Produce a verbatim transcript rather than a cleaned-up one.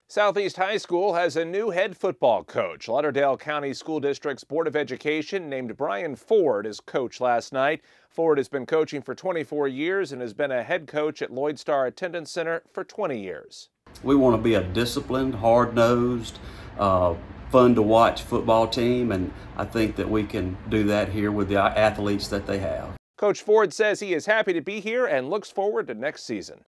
Southeast High School has a new head football coach. Lauderdale County School District's Board of Education named Brian Ford as coach last night. Ford has been coaching for twenty-four years and has been a head coach at Lloyd Star Attendance Center for twenty years. We want to be a disciplined, hard-nosed, uh, fun-to-watch football team, and I think that we can do that here with the athletes that they have. Coach Ford says he is happy to be here and looks forward to next season.